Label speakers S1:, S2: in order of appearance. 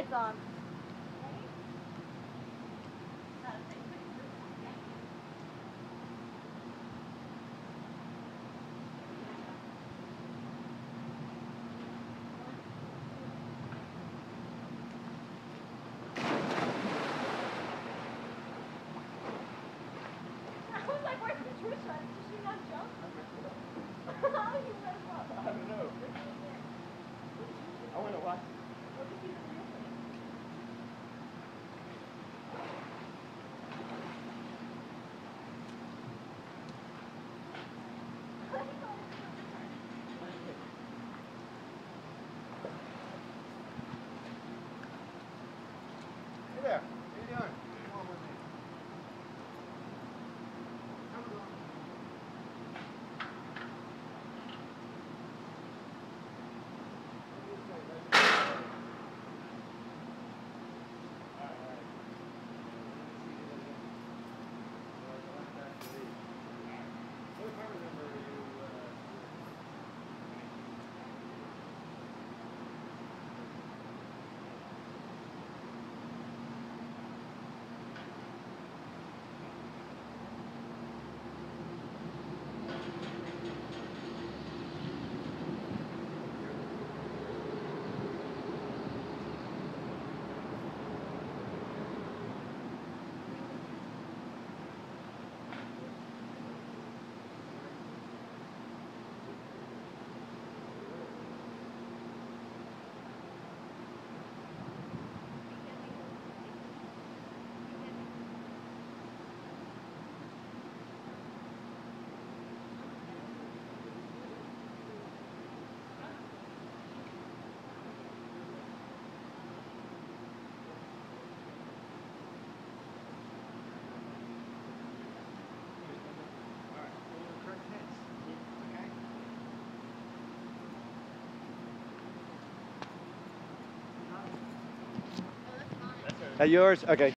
S1: headphones on. I was like, where's Patricia? Did she not jump? How you went up?
S2: I don't know. I want to watch it.
S1: What did you do?
S2: Hey there. How you doing? Come on with me. That yours? Okay.